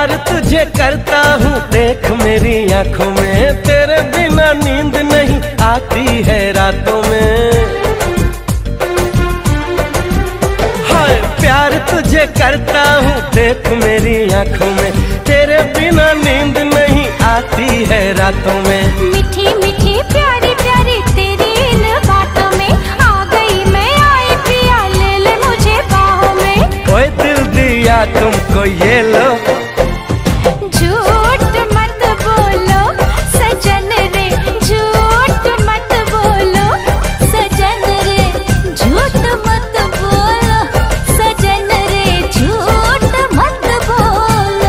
प्यार तुझे करता हूँ देख मेरी आंखों में, तेरे बिना नींद नहीं आती है रातों में। हाय प्यार तुझे करता हूँ देख मेरी आंखों में, तेरे बिना नींद नहीं आती है रातों में। मीठी मीठी प्यारी प्यारी तेरी इन बातों में आ गई मैं, आई पिया ले ले मुझे बाहों में। ओए दिल दिया तुमको ये लो, झूठ मत बोलो सजन रे, झूठ मत बोलो सजन रे, झूठ मत बोलो सजन रे, झूठ मत बोलो।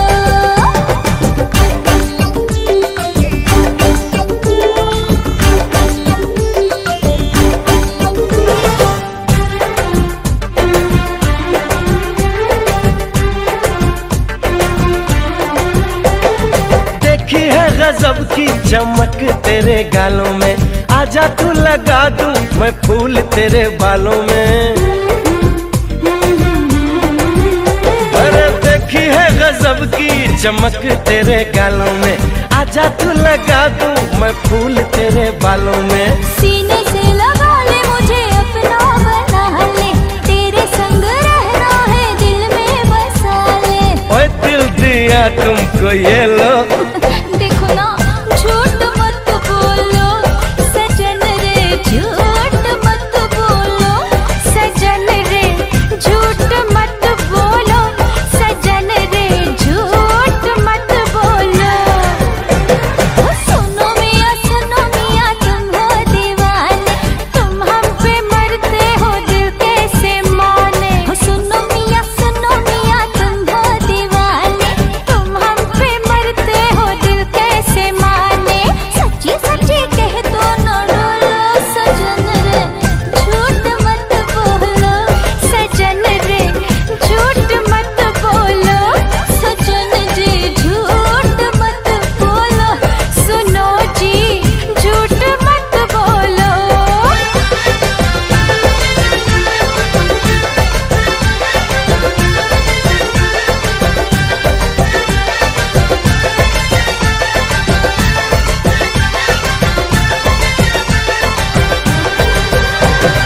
देखी है गजब की चमक तेरे गालों में, आजा तू लगा दूं मैं फूल तेरे बालों में। अरे देखी है गजब की चमक तेरे गालों में, आजा तू लगा दूं मैं फूल तेरे बालों में। सीने से लगा ले मुझे अपना बना ले, तेरे संग रहना है दिल में बसा ले। ओए दिल दिया तुमको ये लो,